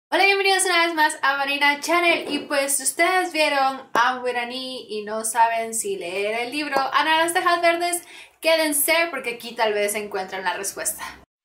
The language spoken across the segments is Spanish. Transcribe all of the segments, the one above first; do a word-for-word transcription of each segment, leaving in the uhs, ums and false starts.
Hola, bienvenidos una vez más a Marina Channel. Y pues si ustedes vieron Anne with an E y no saben si leer el libro Ana de las Tejas Verdes, quédense porque aquí tal vez encuentren la respuesta.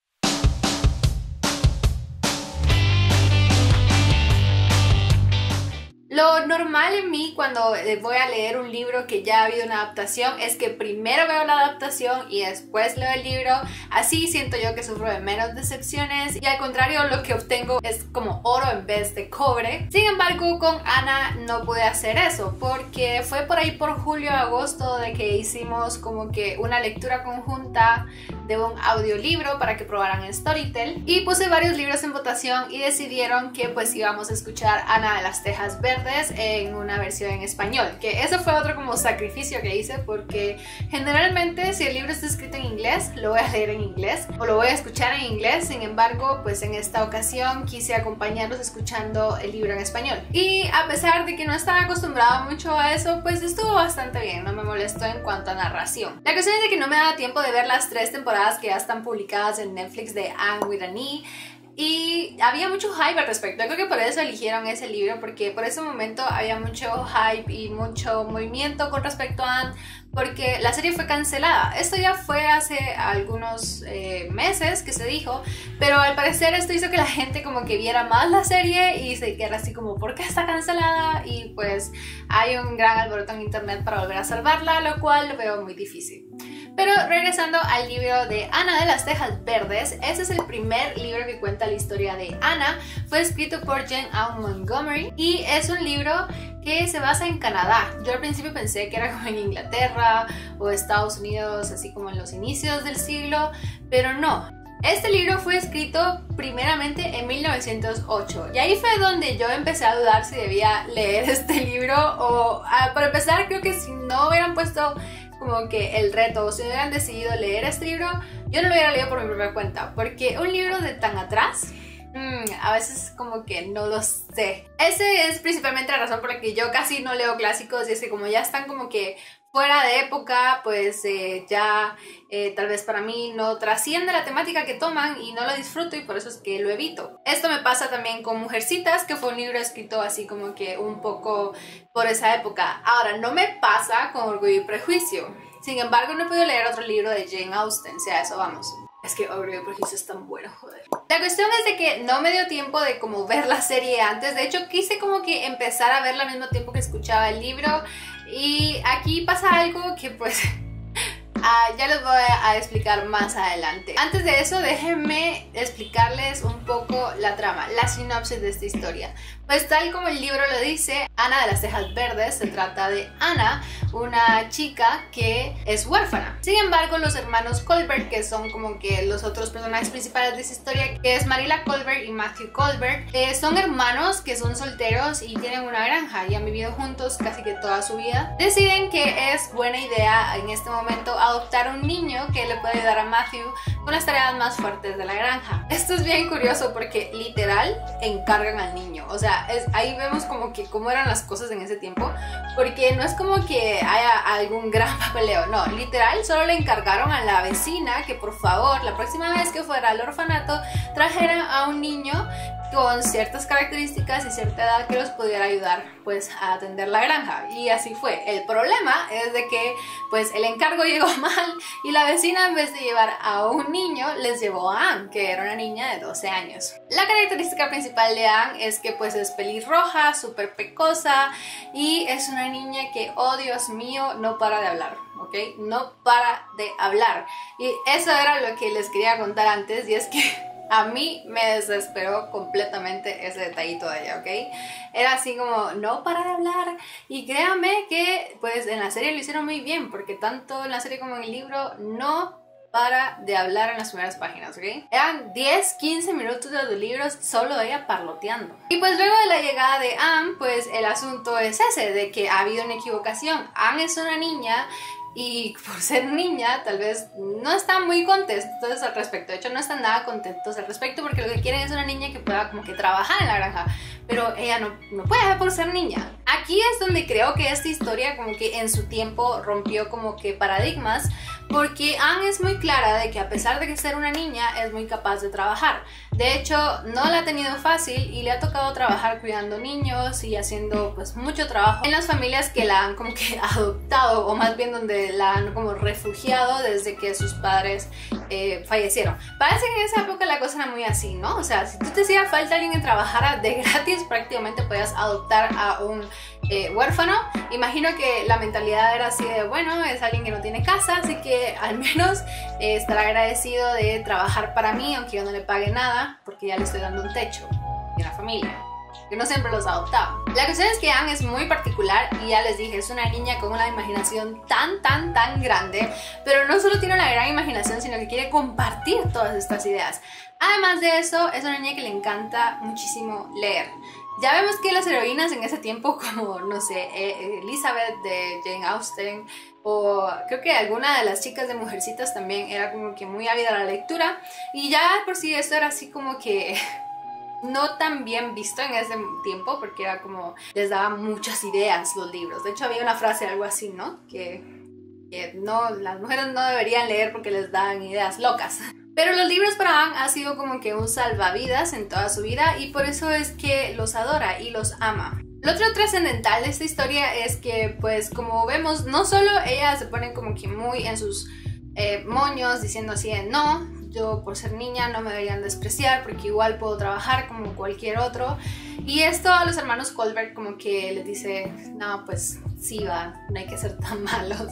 Lo normal en mí cuando voy a leer un libro que ya ha habido una adaptación es que primero veo la adaptación y después leo el libro. Así siento yo que sufro de menos decepciones y al contrario lo que obtengo es como oro en vez de cobre. Sin embargo, con Ana no pude hacer eso porque fue por ahí por julio agosto de que hicimos como que una lectura conjunta de un audiolibro para que probaran en Storytel y puse varios libros en votación y decidieron que pues íbamos a escuchar Ana de las Tejas Verdes en una versión en español, que eso fue otro como sacrificio que hice porque generalmente si el libro está escrito en inglés lo voy a leer en inglés o lo voy a escuchar en inglés. Sin embargo, pues en esta ocasión quise acompañarlos escuchando el libro en español y a pesar de que no estaba acostumbrada mucho a eso, pues estuvo bastante bien, no me molestó en cuanto a narración. La cuestión es de que no me daba tiempo de ver las tres temporadas que ya están publicadas en Netflix de Anne with an E. Y había mucho hype al respecto. Yo creo que por eso eligieron ese libro, porque por ese momento había mucho hype y mucho movimiento con respecto a Anne, porque la serie fue cancelada. Esto ya fue hace algunos eh, meses que se dijo, pero al parecer esto hizo que la gente como que viera más la serie y se quedara así como ¿por qué está cancelada? Y pues hay un gran alboroto en internet para volver a salvarla, lo cual lo veo muy difícil. Pero regresando al libro de Ana de las Tejas Verdes, ese es el primer libro que cuenta la historia de Ana. Fue escrito por Jane Ann Montgomery y es un libro que se basa en Canadá. Yo al principio pensé que era como en Inglaterra o Estados Unidos, así como en los inicios del siglo, pero no. Este libro fue escrito primeramente en mil novecientos ocho y ahí fue donde yo empecé a dudar si debía leer este libro o, ah, para empezar, creo que si no hubieran puesto como que el reto o si hubieran decidido leer este libro, yo no lo hubiera leído por mi propia cuenta, porque un libro de tan atrás mmm, a veces como que no lo sé. Esa es principalmente la razón por la que yo casi no leo clásicos, y es que como ya están como que fuera de época, pues eh, ya eh, tal vez para mí no trasciende la temática que toman y no lo disfruto, y por eso es que lo evito. Esto me pasa también con Mujercitas, que fue un libro escrito así como que un poco por esa época. Ahora, no me pasa con Orgullo y Prejuicio. Sin embargo, no he podido leer otro libro de Jane Austen, si a eso vamos. Es que Orgullo y Prejuicio es tan bueno, joder. La cuestión es de que no me dio tiempo de como ver la serie antes. De hecho, quise como que empezar a verla al mismo tiempo que escuchaba el libro. Y aquí pasa algo que pues uh, ya les voy a explicar más adelante. Antes de eso, déjenme explicarles un poco la trama, la sinopsis de esta historia. Pues tal como el libro lo dice, Ana de las Tejas Verdes se trata de Ana, una chica que es huérfana. Sin embargo, los hermanos Colbert, que son como que los otros personajes principales de esta historia, que es Marilla Colbert y Matthew Colbert, eh, son hermanos que son solteros y tienen una granja y han vivido juntos casi que toda su vida. Deciden que es buena idea en este momento adoptar un niño que le puede ayudar a Matthew con las tareas más fuertes de la granja. Esto es bien curioso porque literal encargan al niño, o sea, Es, ahí vemos como que cómo eran las cosas en ese tiempo, porque no es como que haya algún gran papeleo, no, literal solo le encargaron a la vecina que por favor la próxima vez que fuera al orfanato trajera a un niño con ciertas características y cierta edad que los pudiera ayudar pues a atender la granja, y así fue. El problema es de que pues el encargo llegó mal y la vecina, en vez de llevar a un niño, les llevó a Anne, que era una niña de doce años. La característica principal de Anne es que pues es pelirroja, súper pecosa y es una niña que, oh Dios mío, no para de hablar, ¿ok? No para de hablar. Y eso era lo que les quería contar antes, y es que a mí me desesperó completamente ese detallito de ella, ¿ok? Era así como, no para de hablar. Y créanme que pues en la serie lo hicieron muy bien, porque tanto en la serie como en el libro no para de hablar en las primeras páginas, ¿ok? Eran diez, quince minutos de los libros solo ella parloteando. Y pues luego de la llegada de Anne, pues el asunto es ese, de que ha habido una equivocación. Anne es una niña y por ser niña tal vez no están muy contentos al respecto. De hecho, no están nada contentos al respecto, porque lo que quieren es una niña que pueda como que trabajar en la granja, pero ella no, no puede por ser niña. Aquí es donde creo que esta historia como que en su tiempo rompió como que paradigmas, porque Anne es muy clara de que a pesar de que ser una niña es muy capaz de trabajar. De hecho, no la ha tenido fácil y le ha tocado trabajar cuidando niños y haciendo pues mucho trabajo en las familias que la han como que adoptado, o más bien donde la han como refugiado desde que sus padres eh, fallecieron. Parece que en esa época la cosa era muy así, ¿no? O sea, si tú te hacía falta alguien que trabajara de gratis, prácticamente podías adoptar a un eh, huérfano. Imagino que la mentalidad era así de, bueno, es alguien que no tiene casa, así que al menos eh, estará agradecido de trabajar para mí, aunque yo no le pague nada, porque ya le estoy dando un techo y una familia, que no siempre los adoptaba. La cuestión es que Anne es muy particular y ya les dije, es una niña con una imaginación tan, tan, tan grande, pero no solo tiene una gran imaginación, sino que quiere compartir todas estas ideas. Además de eso, es una niña que le encanta muchísimo leer. Ya vemos que las heroínas en ese tiempo, como, no sé, Elizabeth de Jane Austen, o creo que alguna de las chicas de Mujercitas también era como que muy ávida a la lectura, y ya por sí esto era así como que no tan bien visto en ese tiempo, porque era como, les daban muchas ideas los libros. De hecho había una frase, algo así, ¿no? Que, que no, las mujeres no deberían leer porque les daban ideas locas. Pero los libros para Anne ha sido como que un salvavidas en toda su vida, y por eso es que los adora y los ama. Lo otro trascendental de esta historia es que, pues como vemos, no solo ella se pone como que muy en sus eh, moños diciendo así de, no, yo por ser niña no me deberían despreciar porque igual puedo trabajar como cualquier otro. Y esto a los hermanos Colbert como que les dice, no, pues sí va, no hay que ser tan malos.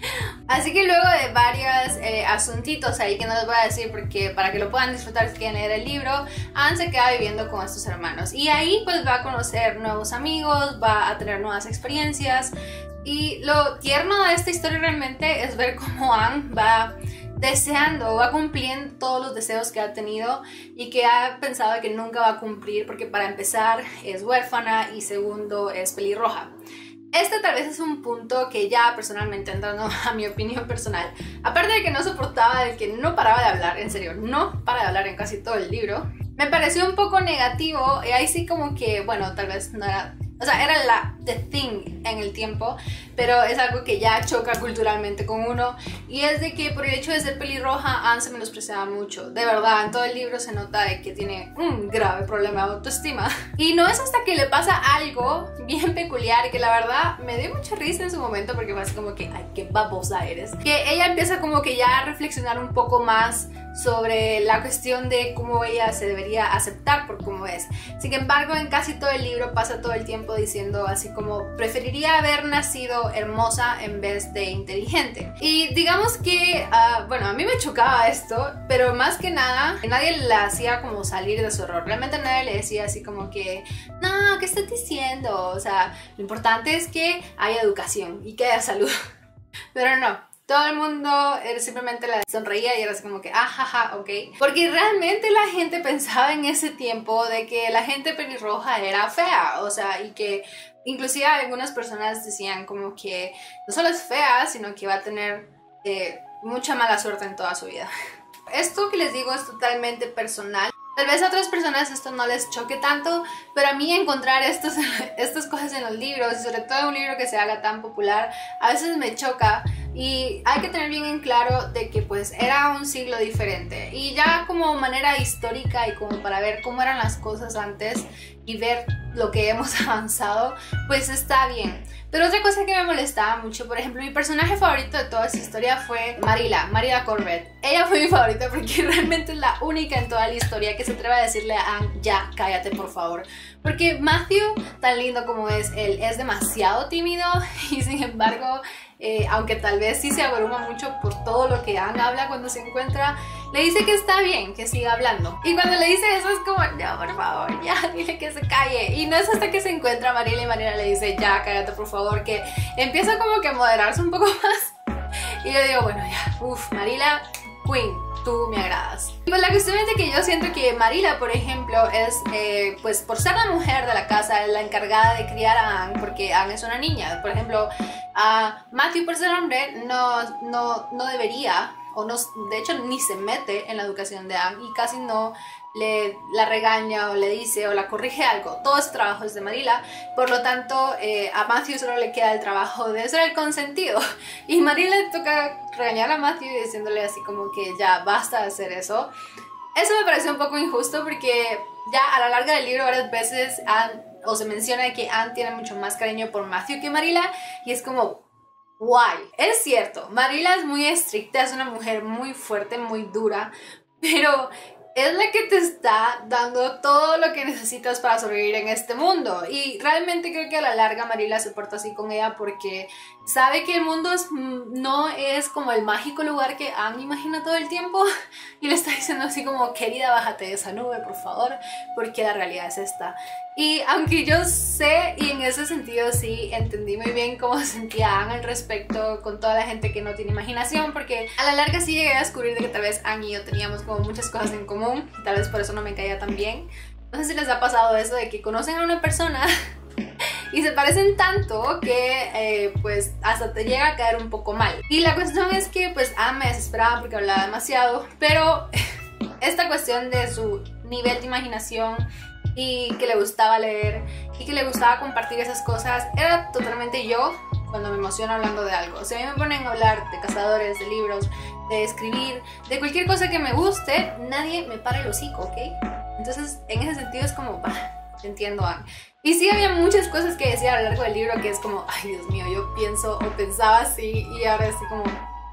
Así que luego de varios eh, asuntitos ahí que no les voy a decir porque para que lo puedan disfrutar si quieren leer el libro, Anne se queda viviendo con estos hermanos y ahí pues va a conocer nuevos amigos, va a tener nuevas experiencias, y lo tierno de esta historia realmente es ver cómo Anne va deseando, va cumpliendo todos los deseos que ha tenido y que ha pensado que nunca va a cumplir, porque para empezar es huérfana y segundo es pelirroja. Este tal vez es un punto que ya personalmente, entrando a mi opinión personal, aparte de que no soportaba, de que no paraba de hablar, en serio, no para de hablar en casi todo el libro, me pareció un poco negativo, y ahí sí como que, bueno, tal vez no era, o sea, era la the thing en el tiempo, pero es algo que ya choca culturalmente con uno, y es de que por el hecho de ser pelirroja, Anne se menospreciaba mucho. De verdad, en todo el libro se nota de que tiene un grave problema de autoestima, y no es hasta que le pasa algo bien peculiar que la verdad me dio mucha risa en su momento, porque fue así como que, ay, qué babosa eres, que ella empieza como que ya a reflexionar un poco más sobre la cuestión de cómo ella se debería aceptar por cómo es. Sin embargo, en casi todo el libro pasa todo el tiempo diciendo así como, preferiría haber nacido hermosa en vez de inteligente. Y digamos que, uh, bueno, a mí me chocaba esto, pero más que nada, nadie la hacía como salir de su error. Realmente nadie le decía así como que, no, ¿qué estás diciendo? O sea, lo importante es que haya educación y que haya salud. Pero no. Todo el mundo simplemente la sonreía y era así como que, ah, jaja, ok. Porque realmente la gente pensaba en ese tiempo de que la gente pelirroja era fea, o sea, y que inclusive algunas personas decían como que no solo es fea, sino que va a tener eh, mucha mala suerte en toda su vida. Esto que les digo es totalmente personal. Tal vez a otras personas esto no les choque tanto, pero a mí encontrar estos, estas cosas en los libros, y sobre todo en un libro que se haga tan popular, a veces me choca. Y hay que tener bien en claro de que pues era un siglo diferente, y ya como manera histórica y como para ver cómo eran las cosas antes y ver lo que hemos avanzado, pues está bien. Pero otra cosa que me molestaba mucho, por ejemplo, mi personaje favorito de toda esta historia fue Marilla, Marilla Corbett. Ella fue mi favorita porque realmente es la única en toda la historia que se atreve a decirle a Anne, ya, cállate por favor. Porque Matthew, tan lindo como es él, es demasiado tímido, y sin embargo, eh, aunque tal vez sí se abruma mucho por todo lo que Anne habla cuando se encuentra, le dice que está bien, que siga hablando. Y cuando le dice eso es como, no, por favor, ya, dile que se calle. Y no es hasta que se encuentra a Marilla y Marilla le dice, ya, cállate por favor, que empieza como que a moderarse un poco más. Y yo digo, bueno, ya, uff, Marilla, queen, tú me agradas. Pues la cuestión es de que yo siento que Marilla, por ejemplo, es, eh, pues por ser la mujer de la casa, la encargada de criar a Anne, porque Anne es una niña. Por ejemplo, a Matthew, por ser hombre, no, no, no debería, o no, de hecho ni se mete en la educación de Anne, y casi no le, la regaña o le dice o la corrige algo, todo ese trabajo es de Marilla. Por lo tanto, eh, a Matthew solo le queda el trabajo de ser el consentido. Y Marilla le toca regañar a Matthew diciéndole así como que ya basta de hacer eso. Eso me pareció un poco injusto porque ya a la larga del libro varias veces Anne, o se menciona que Anne tiene mucho más cariño por Matthew que Marilla, y es como, why? Es cierto, Marilla es muy estricta, es una mujer muy fuerte, muy dura, pero es la que te está dando todo lo que necesitas para sobrevivir en este mundo. Y realmente creo que a la larga Marilla se porta así con ella porque sabe que el mundo es, no es como el mágico lugar que Anne imagina todo el tiempo. Y le está diciendo así como, querida, bájate de esa nube, por favor, porque la realidad es esta. Y aunque yo sé, y en ese sentido sí entendí muy bien cómo sentía Anne al respecto con toda la gente que no tiene imaginación, porque a la larga sí llegué a descubrir de que tal vez Anne y yo teníamos como muchas cosas en común, y tal vez por eso no me caía tan bien. No sé si les ha pasado eso de que conocen a una persona y se parecen tanto que eh, pues hasta te llega a caer un poco mal. Y la cuestión es que pues Anne me desesperaba porque hablaba demasiado, pero esta cuestión de su nivel de imaginación y que le gustaba leer y que le gustaba compartir esas cosas era totalmente yo cuando me emociono hablando de algo. Si a mí me ponen a hablar de cazadores, de libros, de escribir, de cualquier cosa que me guste, nadie me para el hocico, ¿ok? Entonces en ese sentido es como, bah, te entiendo, Anne. Y sí había muchas cosas que decía a lo largo del libro que es como, ay Dios mío, yo pienso o pensaba así y ahora estoy como,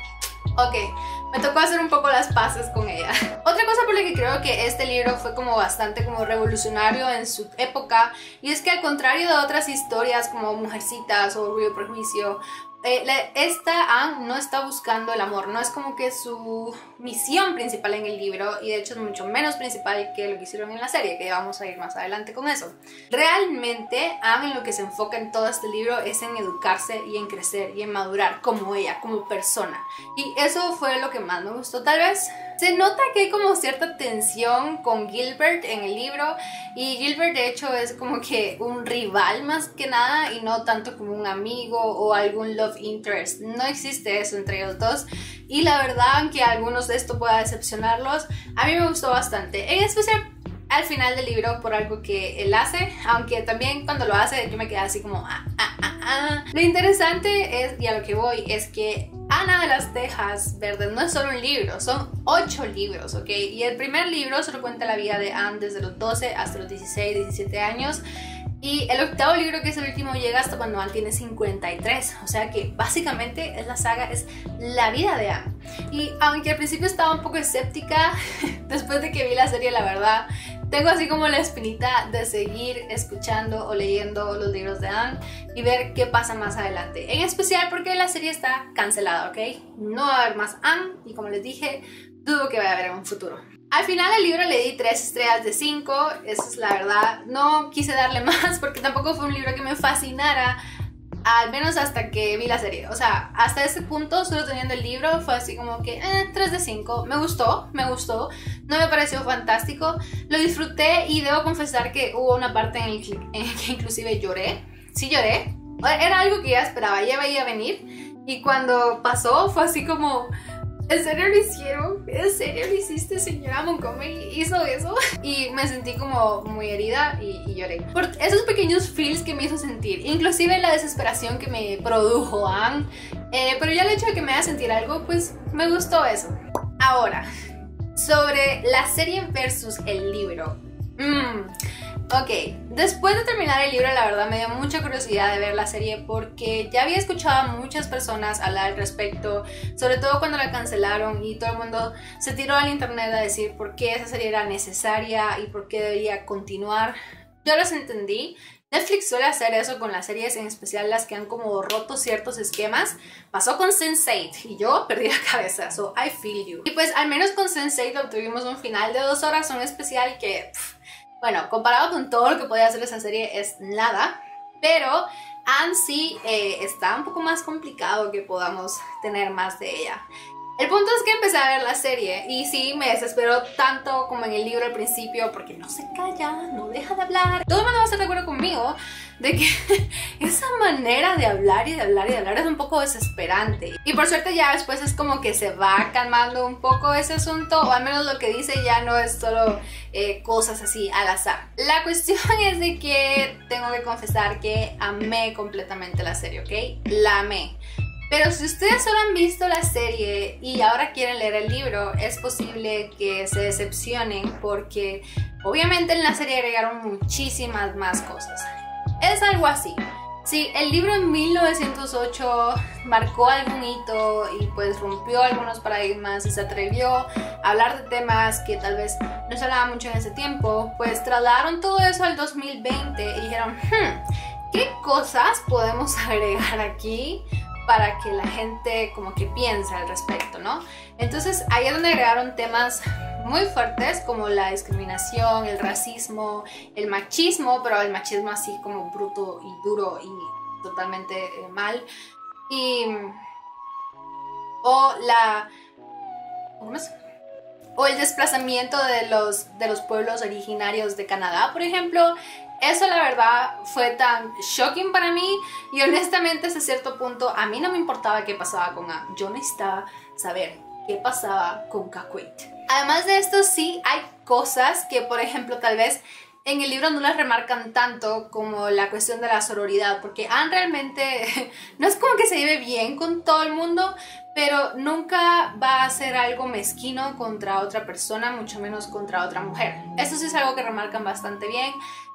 ok, me tocó hacer un poco las paces con ella. Otra cosa por la que creo que este libro fue como bastante como revolucionario en su época, y es que al contrario de otras historias como Mujercitas o Orgullo y Prejuicio, eh, la, esta Anne no está buscando el amor, no es como que su misión principal en el libro, y de hecho es mucho menos principal que lo que hicieron en la serie, que ya vamos a ir más adelante con eso. Realmente Anne en lo que se enfoca en todo este libro es en educarse y en crecer y en madurar como ella, como persona, y eso fue lo que más me gustó. Tal vez se nota que hay como cierta tensión con Gilbert en el libro, y Gilbert de hecho es como que un rival más que nada y no tanto como un amigo o algún love interest. No existe eso entre ellos dos, y la verdad, aunque a algunos de esto pueda decepcionarlos, a mí me gustó bastante, en especial al final del libro por algo que él hace, aunque también cuando lo hace yo me quedé así como ah, ah, ah, ah. Lo interesante es, y a lo que voy, es que Ana de las Tejas Verdes no es solo un libro, son ocho libros, ¿ok? Y el primer libro solo cuenta la vida de Anne desde los doce hasta los dieciséis, diecisiete años. Y el octavo libro, que es el último, llega hasta cuando Anne tiene cincuenta y tres. O sea que básicamente es la saga, es la vida de Anne. Y aunque al principio estaba un poco escéptica, después de que vi la serie, la verdad, tengo así como la espinita de seguir escuchando o leyendo los libros de Anne y ver qué pasa más adelante. En especial porque la serie está cancelada, ¿ok? No va a haber más Anne y, como les dije, dudo que vaya a haber en un futuro. Al final del libro le di tres estrellas de cinco, eso es la verdad. No quise darle más porque tampoco fue un libro que me fascinara, al menos hasta que vi la serie. O sea, hasta ese punto, solo teniendo el libro, fue así como que eh, tres de cinco. Me gustó, me gustó, no me pareció fantástico, lo disfruté, y debo confesar que hubo una parte en el que, en el que inclusive lloré. Sí lloré, era algo que ya esperaba, ya veía venir, y cuando pasó fue así como, ¿en serio lo hicieron? ¿En serio lo hiciste, señora Montgomery? ¿Hizo eso? Y me sentí como muy herida y, y lloré. Por esos pequeños feels que me hizo sentir. Inclusive la desesperación que me produjo Anne. Eh, pero ya el hecho de que me haga sentir algo, pues me gustó eso. Ahora, sobre la serie versus el libro. Mmm... Ok, después de terminar el libro, la verdad me dio mucha curiosidad de ver la serie porque ya había escuchado a muchas personas hablar al respecto, sobre todo cuando la cancelaron y todo el mundo se tiró al internet a decir por qué esa serie era necesaria y por qué debería continuar. Yo los entendí. Netflix suele hacer eso con las series, en especial las que han como roto ciertos esquemas. Pasó con sense eight y yo perdí la cabeza, so I feel you. Y pues al menos con sense eight obtuvimos un final de dos horas, un especial que... Pff, bueno, comparado con todo lo que podía hacer esa serie es nada, pero Anne sí eh, está un poco más complicado que podamos tener más de ella. El punto es que empecé a ver la serie y sí, me desesperó tanto como en el libro al principio porque no se calla, no deja de hablar. Todo el mundo va a estar de acuerdo conmigo de que esa manera de hablar y de hablar y de hablar es un poco desesperante. Y por suerte ya después es como que se va calmando un poco ese asunto, o al menos lo que dice ya no es solo eh, cosas así al azar. La cuestión es de que tengo que confesar que amé completamente la serie, ¿ok? La amé. Pero si ustedes solo han visto la serie y ahora quieren leer el libro, es posible que se decepcionen porque obviamente en la serie agregaron muchísimas más cosas. Es algo así. Sí, el libro en mil novecientos ocho marcó algún hito y pues rompió algunos paradigmas y se atrevió a hablar de temas que tal vez no se hablaba mucho en ese tiempo, pues trasladaron todo eso al dos mil veinte y dijeron, hmm, ¿qué cosas podemos agregar aquí para que la gente como que piense al respecto, ¿no? Entonces ahí es donde agregaron temas muy fuertes como la discriminación, el racismo, el machismo, pero el machismo así como bruto y duro y totalmente eh, mal. Y... o la... ¿cómo es? O el desplazamiento de los, de los pueblos originarios de Canadá, por ejemplo. Eso la verdad fue tan shocking para mí y honestamente hasta cierto punto a mí no me importaba qué pasaba con Anne. Yo necesitaba saber qué pasaba con Caquet. Además de esto sí hay cosas que por ejemplo tal vez en el libro no las remarcan tanto como la cuestión de la sororidad, porque Anne realmente no es como que se lleve bien con todo el mundo, pero nunca va a hacer algo mezquino contra otra persona, mucho menos contra otra mujer. Eso sí es algo que remarcan bastante bien.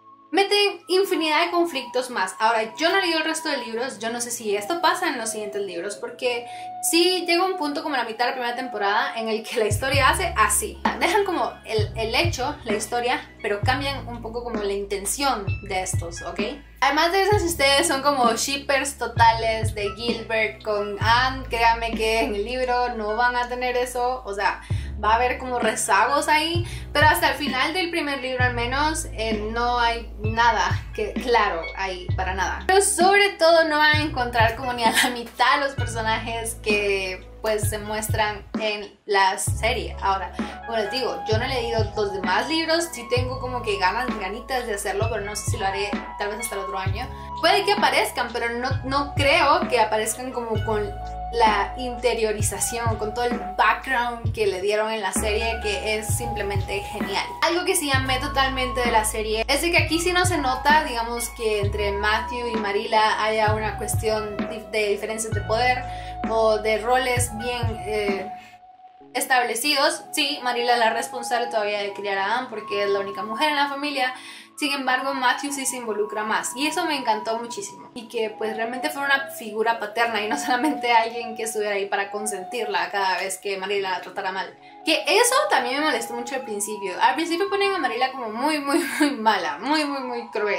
Meten infinidad de conflictos más. Ahora, yo no he leído el resto de libros, yo no sé si esto pasa en los siguientes libros, porque sí llega un punto como la mitad de la primera temporada en el que la historia hace así. Dejan como el, el hecho, la historia, pero cambian un poco como la intención de estos, ¿ok? Además de eso, si ustedes son como shippers totales de Gilbert con Anne, créanme que en el libro no van a tener eso, o sea... va a haber como rezagos ahí, pero hasta el final del primer libro al menos eh, no hay nada que claro ahí para nada. Pero sobre todo no van a encontrar como ni a la mitad los personajes que pues se muestran en la serie. Ahora, como les digo, yo no he leído los demás libros, sí tengo como que ganas, ganitas de hacerlo, pero no sé si lo haré tal vez hasta el otro año. Puede que aparezcan, pero no, no creo que aparezcan como con la interiorización, con todo el background que le dieron en la serie, que es simplemente genial. Algo que sí amé totalmente de la serie es de que aquí sí no se nota, digamos, que entre Matthew y Marilla haya una cuestión de diferencias de poder o de roles bien eh, establecidos. Sí, Marilla es la responsable todavía de criar a Anne porque es la única mujer en la familia. Sin embargo, Matthew sí se involucra más y eso me encantó muchísimo. Y que pues realmente fue una figura paterna y no solamente alguien que estuviera ahí para consentirla cada vez que Marilla la tratara mal. Que eso también me molestó mucho al principio. Al principio ponen a Marilla como muy, muy, muy mala, muy, muy, muy cruel.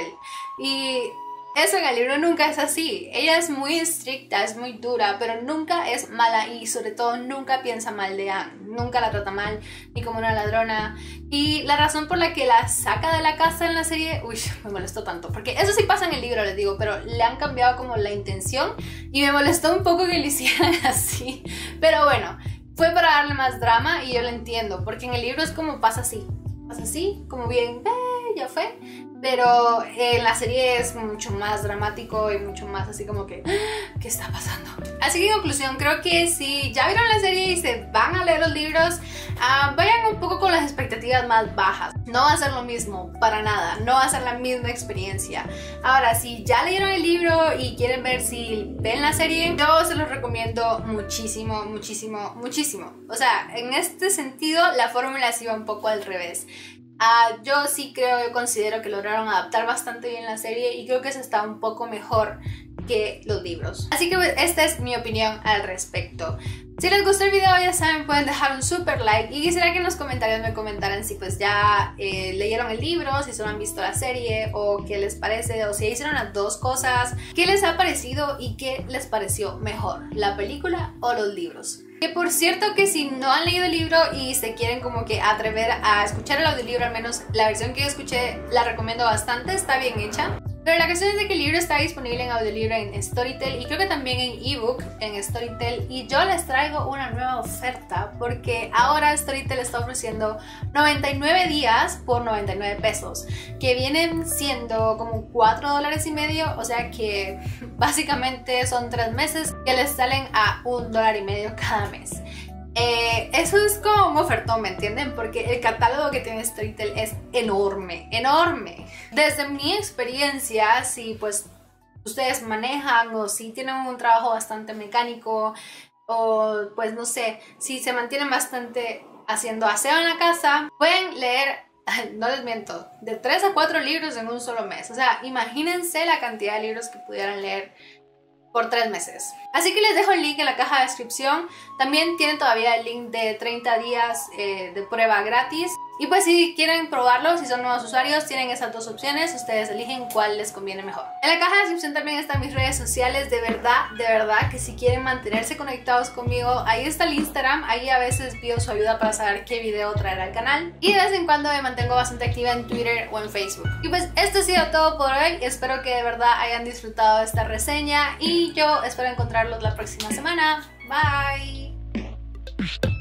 Y eso en el libro nunca es así. Ella es muy estricta, es muy dura, pero nunca es mala y sobre todo nunca piensa mal de Anne. Nunca la trata mal, ni como una ladrona. Y la razón por la que la saca de la casa en la serie, uy, me molestó tanto. Porque eso sí pasa en el libro, les digo, pero le han cambiado como la intención y me molestó un poco que lo hicieran así. Pero bueno, fue para darle más drama y yo lo entiendo, porque en el libro es como pasa así. Pasa así, como bien, eh, ya fue. Pero en la serie es mucho más dramático y mucho más así como que ¿qué está pasando? Así que en conclusión, creo que si ya vieron la serie y se van a leer los libros, uh, vayan un poco con las expectativas más bajas. No va a ser lo mismo, para nada. No va a ser la misma experiencia. Ahora, si ya leyeron el libro y quieren ver si ven la serie, yo se los recomiendo muchísimo, muchísimo, muchísimo. O sea, en este sentido, la fórmula se iba un poco al revés. Uh, yo sí creo, yo considero que lograron adaptar bastante bien la serie y creo que eso está un poco mejor que los libros. Así que pues, esta es mi opinión al respecto. Si les gustó el video, ya saben, pueden dejar un super like y quisiera que en los comentarios me comentaran si pues ya eh, leyeron el libro, si solo han visto la serie o qué les parece, o si hicieron las dos cosas, qué les ha parecido y qué les pareció mejor, la película o los libros. Que por cierto que si no han leído el libro y se quieren como que atrever a escuchar el audiolibro, al menos la versión que yo escuché la recomiendo bastante, está bien hecha. Pero la cuestión es de que el libro está disponible en audiolibro en Storytel y creo que también en ebook en Storytel, y yo les traigo una nueva oferta porque ahora Storytel está ofreciendo noventa y nueve días por noventa y nueve pesos, que vienen siendo como cuatro dólares y medio, o sea que básicamente son tres meses que les salen a un dólar y medio cada mes. Eh, eso es como un ofertón, ¿me entienden? Porque el catálogo que tiene Storytel es enorme, enorme. Desde mi experiencia, si pues ustedes manejan o si tienen un trabajo bastante mecánico o pues no sé, si se mantienen bastante haciendo aseo en la casa, pueden leer, no les miento, de tres a cuatro libros en un solo mes. O sea, imagínense la cantidad de libros que pudieran leer por tres meses. Así que les dejo el link en la caja de descripción. También tienen todavía el link de treinta días eh, de prueba gratis. Y pues si quieren probarlo, si son nuevos usuarios, tienen esas dos opciones. Ustedes eligen cuál les conviene mejor. En la caja de descripción también están mis redes sociales. De verdad, de verdad que si quieren mantenerse conectados conmigo, ahí está el Instagram. Ahí a veces pido su ayuda para saber qué video traer al canal. Y de vez en cuando me mantengo bastante activa en Twitter o en Facebook. Y pues esto ha sido todo por hoy. Espero que de verdad hayan disfrutado de esta reseña. Y yo espero encontrarlos la próxima semana. Bye.